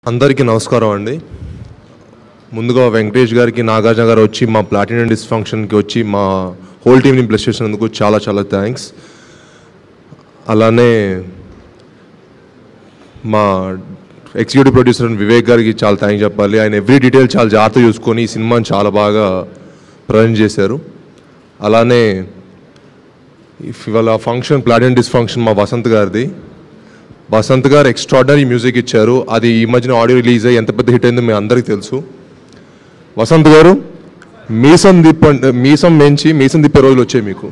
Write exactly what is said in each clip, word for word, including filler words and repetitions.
అందరికీ నమస్కారం అండి. ముందుగా వెంకటేష్ గారికి, నాగార్జున గారు వచ్చి మా ప్లాటినం డిస్ఫంక్షన్కి వచ్చి మా హోల్ టీమ్ని బ్లెస్ చేసినందుకు చాలా చాలా థ్యాంక్స్. అలానే మా ఎగ్జిక్యూటివ్ ప్రొడ్యూసర్ వివేక్ గారికి చాలా థ్యాంక్స్ చెప్పాలి. ఆయన ఎవ్రీ డీటెయిల్ చాలా జాగ్రత్త చూసుకొని ఈ సినిమాని చాలా బాగా ప్రజెంట్ చేశారు. అలానే ఇవాళ ఫంక్షన్ ప్లాటినం డిస్ఫంక్షన్ మా వసంత్ గారిది. వసంత్ గారు ఎక్స్ట్రాడనరీ మ్యూజిక్ ఇచ్చారు. అది ఈ మధ్యన ఆడియో రిలీజ్ అయ్యి ఎంత పెద్ద హిట్ అయిందో మీ అందరికీ తెలుసు. వసంత్ గారు మీసం దిప్ప మీసం మెంచి మీసం దిప్పే రోజులు వచ్చాయి మీకు.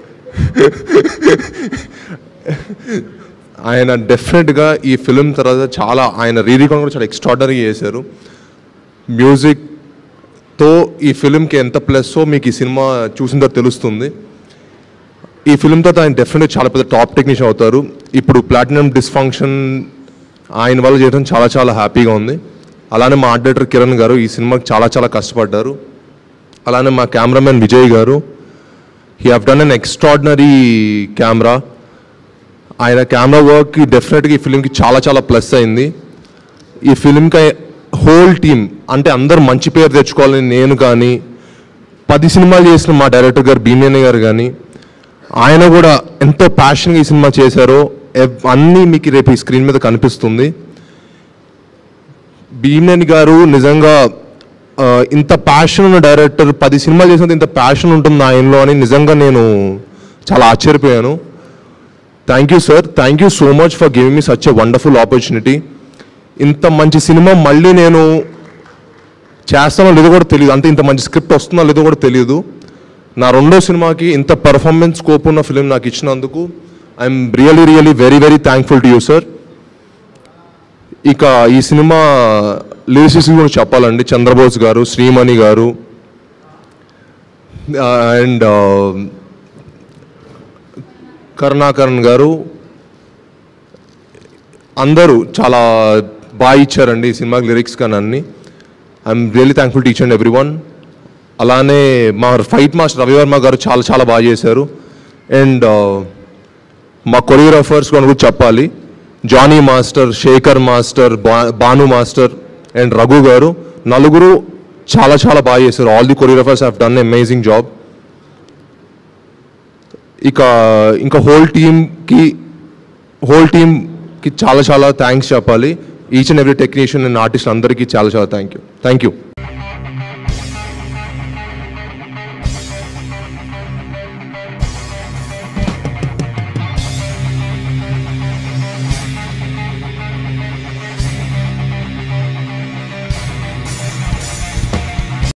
ఆయన డెఫినెట్గా ఈ ఫిలిం తర్వాత చాలా ఆయన రీ రికార్డ్ కూడా చాలా ఎక్స్ట్రాడనరీ చేశారు. మ్యూజిక్తో ఈ ఫిలింకి ఎంత ప్లస్సో మీకు ఈ సినిమా చూసిన తర్వాత తెలుస్తుంది. ఈ ఫిల్మ్తో ఆయన డెఫినెట్గా చాలా పెద్ద టాప్ టెక్నీషియన్ అవుతారు. ఇప్పుడు ప్లాటినం డిస్ఫంక్షన్ ఆయన వల్ల చేయడం చాలా చాలా హ్యాపీగా ఉంది. అలానే మా ఆర్ట్ డైరెక్టర్ కిరణ్ గారు ఈ సినిమాకి చాలా చాలా కష్టపడ్డారు. అలానే మా కెమెరామెన్ విజయ్ గారు, he have done an extraordinary camera. ఆయన కెమెరా వర్క్కి డెఫినెట్గా ఈ ఫిలింకి చాలా చాలా ప్లస్ అయింది. ఈ ఫిలింకి హోల్ టీమ్ అంటే అందరు మంచి పేరు తెచ్చుకోవాలని నేను కానీ, పది సినిమాలు చేసిన మా డైరెక్టర్ గారు భీమేని గారు కానీ, ఆయన కూడా ఎంతో ప్యాషన్గా ఈ సినిమా చేశారో అన్నీ మీకు రేపు ఈ స్క్రీన్ మీద కనిపిస్తుంది. భీమేని గారు నిజంగా ఇంత ప్యాషన్ ఉన్న డైరెక్టర్, పది సినిమాలు చేసినంత ఇంత ప్యాషన్ ఉంటుంది ఆయనలో అని నిజంగా నేను చాలా ఆశ్చర్యపోయాను. Thank you sir, thank you so much for giving me such a wonderful opportunity. ఇంత మంచి సినిమా మళ్ళీ నేను చేస్తానో లేదో కూడా తెలియదు, అంతే ఇంత మంచి స్క్రిప్ట్ వస్తుందో లేదో కూడా తెలియదు. నా రెండో సినిమాకి ఇంత పర్ఫార్మెన్స్ స్కోప్ ఉన్న ఫిలిం నాకు ఇచ్చినందుకు I'm really really very very thankful to you sir. ఇక ఈ సినిమా లిరిసిస్ట్ కూడా చెప్పాలండి. చంద్రబోస్ గారు, శ్రీమణి గారు అండ్ కరుణాకరణ్ గారు అందరూ చాలా బాగా ఇచ్చారండి ఈ సినిమాకి లిరిక్స్ కానీ అన్ని. I'm really thankful to each and every one. అలానే మా ఫైట్ మాస్టర్ రవివర్మ గారు చాలా చాలా బాగా చేశారు. అండ్ మా కొరియోగ్రాఫర్స్ కూడా చెప్పాలి, జానీ మాస్టర్, శేఖర్ మాస్టర్, బా భాను మాస్టర్ అండ్ రఘు గారు, నలుగురు చాలా చాలా బాగా చేశారు. All the choreographers have done amazing job. ఇక ఇంకా హోల్ టీమ్కి హోల్ టీమ్కి చాలా చాలా థ్యాంక్స్ చెప్పాలి. Each and every technician and artist అందరికీ చాలా చాలా థ్యాంక్ యూ థ్యాంక్ యూ